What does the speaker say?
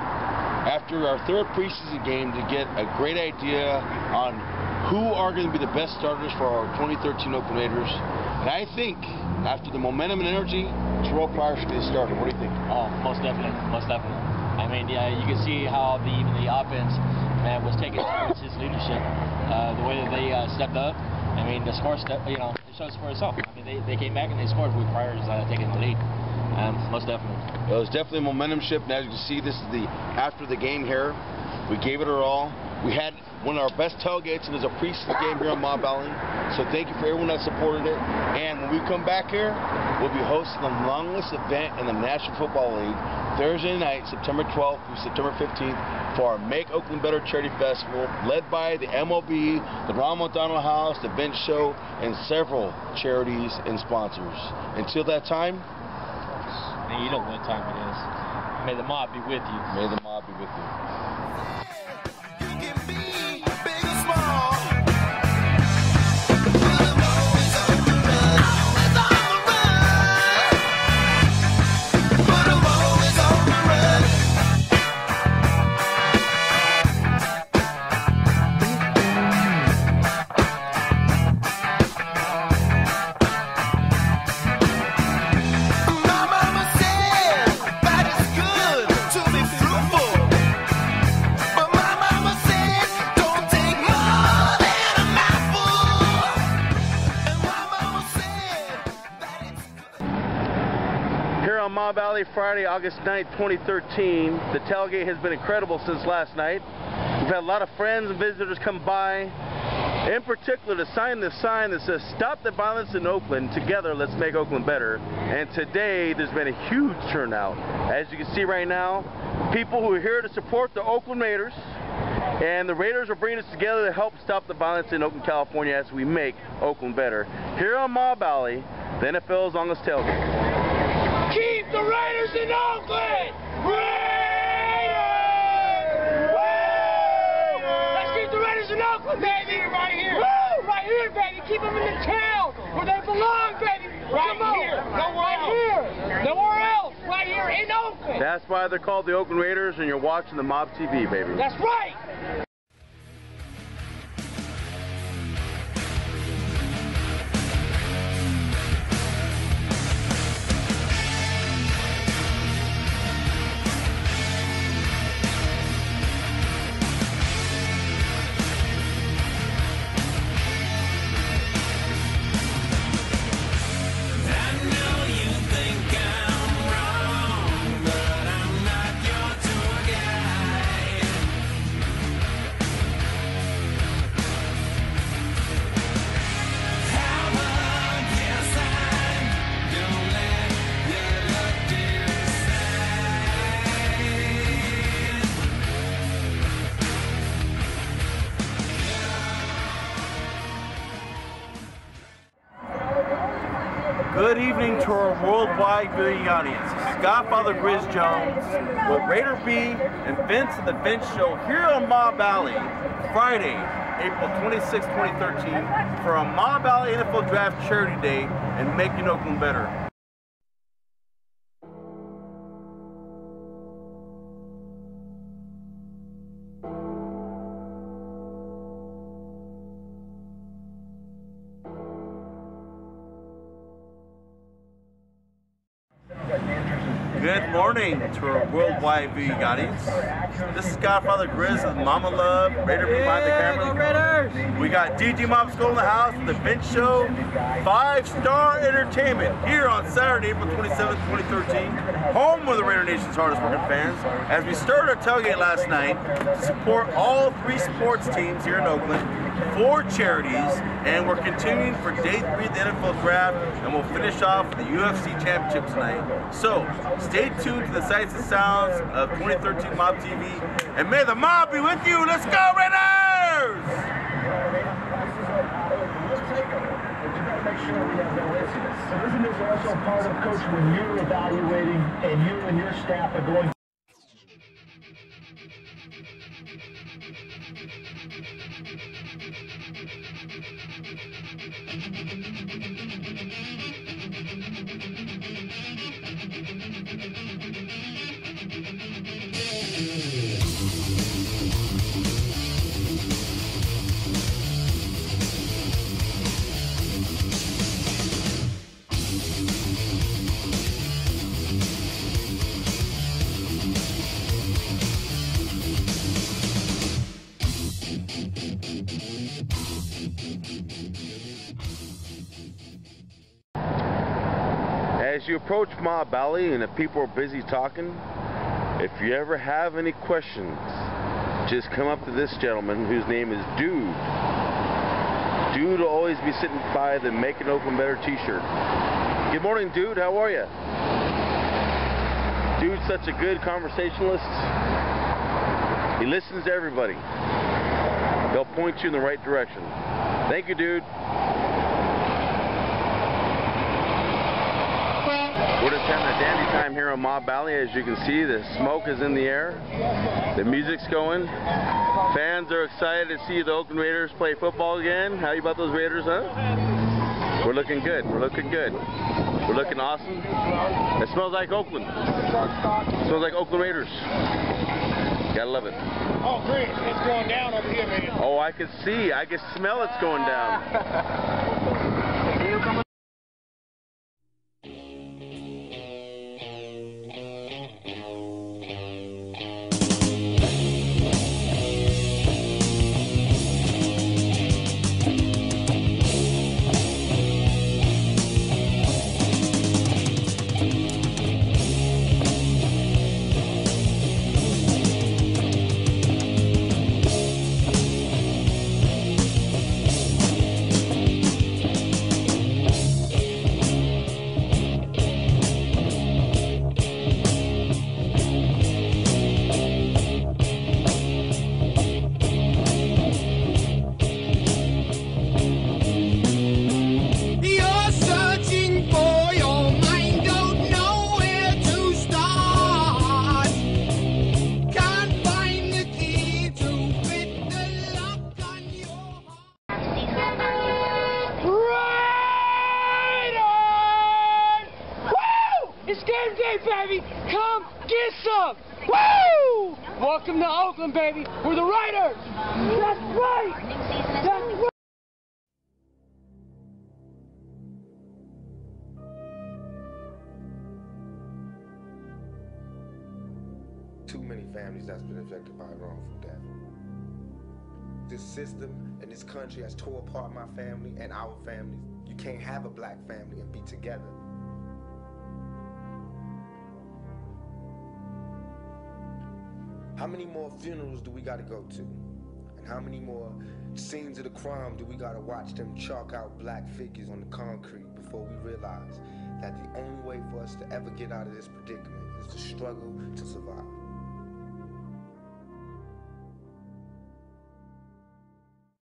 after our third preseason game to get a great idea on who are going to be the best starters for our 2013 Oakland Raiders. And I think after the momentum and energy, Terrell Pryor should be the starter. What do you think? Oh, most definitely. Most definitely. I mean, you can see how even the offense, man, was taking towards his leadership. The way that they stepped up. I mean, the score, it shows for itself. I mean, they came back and they scored with Pryor taking the lead. Most definitely. It was definitely a momentum shift, and as you can see, this is the after the game here. We gave it our all. We had one of our best tailgates, and it was a preseason game here on M.O.B Valley. So thank you for everyone that supported it. And when we come back here, we'll be hosting the longest event in the National Football League Thursday night, September 12th through September 15th, for our Make Oakland Better Charity Festival, led by the M.O.B, the Ron McDonald House, the Bench Show, and several charities and sponsors. Until that time, and you know what time it is. May the M.O.B be with you. May the M.O.B be with you. On M.O.B Valley, Friday, August 9th, 2013. The tailgate has been incredible since last night. We've had a lot of friends and visitors come by, in particular to sign this sign that says, "Stop the violence in Oakland, together let's make Oakland better." And today there's been a huge turnout. As you can see right now, people who are here to support the Oakland Raiders, and the Raiders are bringing us together to help stop the violence in Oakland, California as we make Oakland better. Here on M.O.B Valley, the NFL's longest tailgate. Keep the Raiders in Oakland! Raiders! Woo! Let's keep the Raiders in Oakland, baby! Right here! Woo! Right here, baby! Keep them in the town where they belong, baby! Right here! Nowhere else! Nowhere else! Right here in Oakland! That's why they're called the Oakland Raiders, and you're watching the M.O.B TV, baby. That's right! Good evening to our worldwide viewing audience. This is Godfather Grizz Jones with Raider B and Vince and the Bench Show here on M.O.B Valley, Friday, April 26, 2013, for a M.O.B Valley NFL Draft Charity Day and Making Oakland Better. Good morning to our worldwide viewing audience. This is Godfather Grizz with Mama Love, Raider B behind the camera. Raiders! We got DJ Mom School in the house with the Bench Show, 5-star entertainment here on Saturday, April 27th, 2013, home of the Raider Nation's hardest working fans. As we started our tailgate last night to support all 3 sports teams here in Oakland, 4 charities, and we're continuing for day 3 of the NFL Draft, and we'll finish off with the UFC Championship tonight. So, stay tuned to the sights and sounds of 2013 M.O.B TV, and may the M.O.B be with you. Let's go, Raiders! Isn't this also part of, Coach, when you're evaluating and you and your staff are going you approach M.O.B Valley and if people are busy talking, if you ever have any questions, just come up to this gentleman whose name is Dude. Dude will always be sitting by the Making Oakland Better t-shirt. Good morning, Dude. How are you? Dude's such a good conversationalist. He listens to everybody. He'll point you in the right direction. Thank you, Dude. We're just having a dandy time here on M.O.B Valley. As you can see, the smoke is in the air. The music's going. Fans are excited to see the Oakland Raiders play football again. How you about those Raiders, huh? We're looking good. We're looking good. We're looking awesome. It smells like Oakland. It smells like Oakland Raiders. Gotta love it. Oh, great. It's going down over here, man. Oh, I can see. I can smell it's going down. It's game day, baby! Come get some! Woo! Welcome to Oakland, baby! We're the Raiders! That's right! That's right! Too many families that's been affected by wrongful death. This system and this country has tore apart my family and our families. You can't have a black family and be together. How many more funerals do we gotta go to? And how many more scenes of the crime do we gotta watch them chalk out black figures on the concrete before we realize that the only way for us to ever get out of this predicament is to struggle to survive?